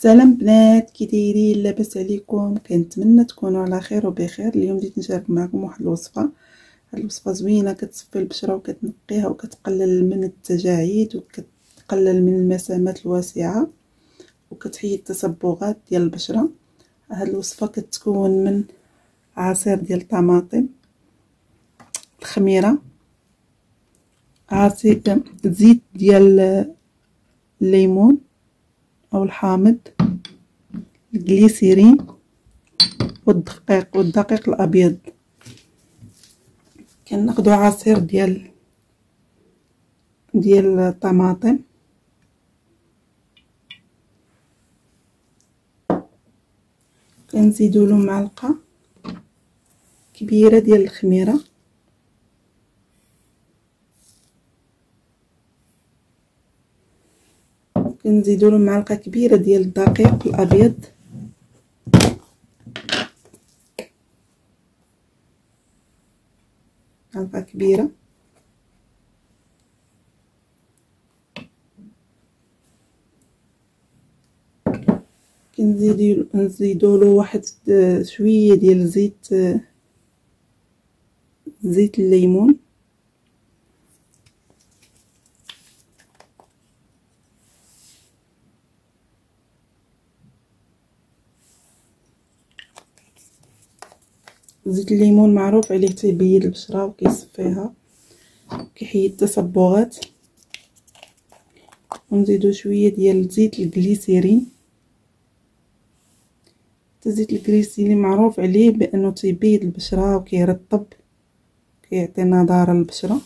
سلام بنات، كي دايرين؟ لاباس عليكم؟ كنتمنى تكونوا على خير وبخير. اليوم جيت نشارك معكم واحد الوصفه. هاد الوصفه زوينه، كتصفي البشره وكتنقيها وكتقلل من التجاعيد وكتقلل من المسامات الواسعه وكتحيد التصبغات ديال البشره. هاد الوصفه كتكون من عصير ديال الطماطم، الخميره، عصير زيت ديال الليمون او الحامض، الجليسيرين والدقيق الابيض. كناخدو عصير ديال الطماطم، كنزيدو له معلقه كبيره ديال الخميره، كنزيدو له معلقه كبيره ديال الدقيق الابيض، معلقه كبيره، نزيدو له واحد شويه ديال زيت الليمون، زيت الليمون معروف عليه تيبيض البشره وكيصفيها وكيحيد التصبغات. ونزيدو شويه ديال زيت الجليسيرين. زيت الجليسيرين معروف عليه بانه تيبيض البشره وكيرطب، كيعطي نضاره للبشره.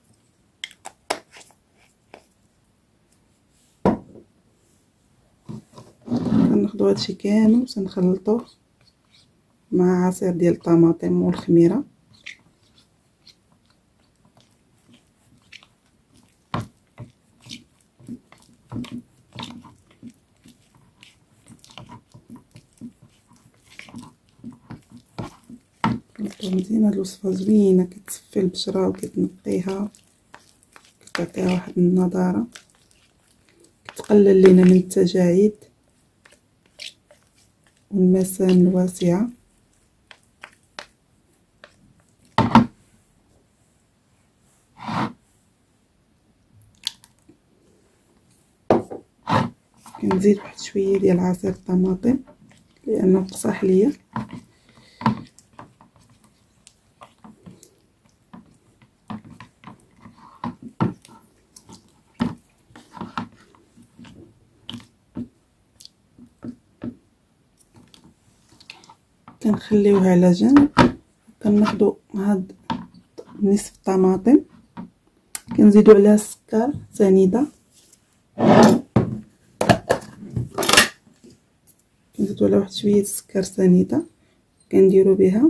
كناخدو هادشي كامل ونخلطوه مع عصير ديال الطماطم والخميره. مزيان. هاد الوصفه زوينه، كتصفي البشره وكتنقيها، كتعطيها واحد النضاره، كتقلل لينا من التجاعيد والمسام الواسعه. كنزيد واحد شويه ديال عصير الطماطم لانه قصح ليا. كنخليوها على جنب. كناخدو هاد نصف الطماطم، كنزيدو عليها السكر سنيده، كنزيدو عليها واحد شويه السكر سنيده، كنديرو بها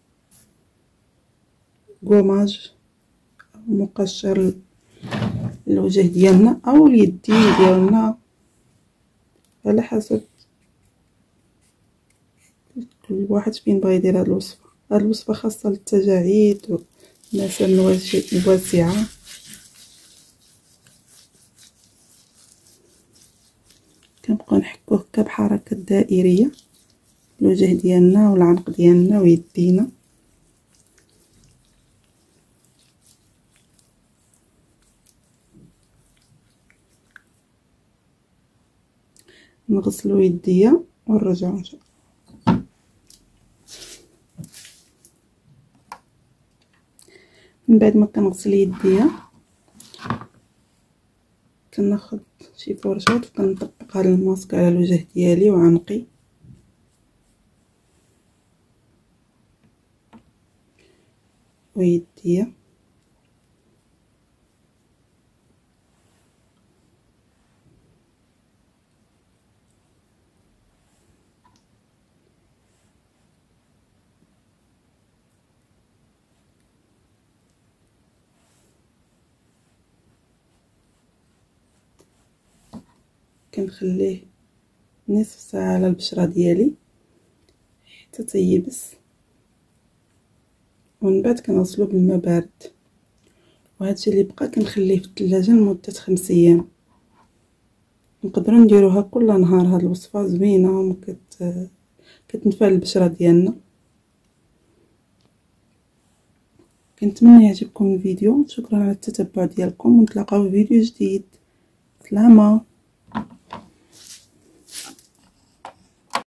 كوماج مقشر الوجه ديالنا او اليدين ديالنا على حسب كل واحد فين بغا يدير هاد الوصفه. هاد الوصفه خاصه للتجاعيد والمسام الواسعه. كنبقاو نحكو هكا بحركه دائريه الوجه ديالنا والعنق ديالنا ويدينا. نغسلو يديا ونرجعو ان شاء الله. من بعد ما كنغسل يديا كناخد شي فرشاط وكنطبق هاد الماسك على الوجه ديالي وعنقي ويديا. كنخليه نصف ساعه على البشره ديالي حتى تيبس، ومن بعد كنغسلو بالماء بارد. وهادشي اللي بقى كنخليه في الثلاجه لمده 5 ايام. نقدروا نديروها كل نهار. هاد الوصفه زوينه كتنفع البشره ديالنا. كنتمنى يعجبكم الفيديو. شكرا على التتبع ديالكم، ونتلاقاو في فيديو جديد. سلامه.